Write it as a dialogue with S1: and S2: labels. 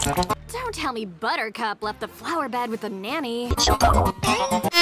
S1: Don't tell me Buttercup left the flower bed with the nanny.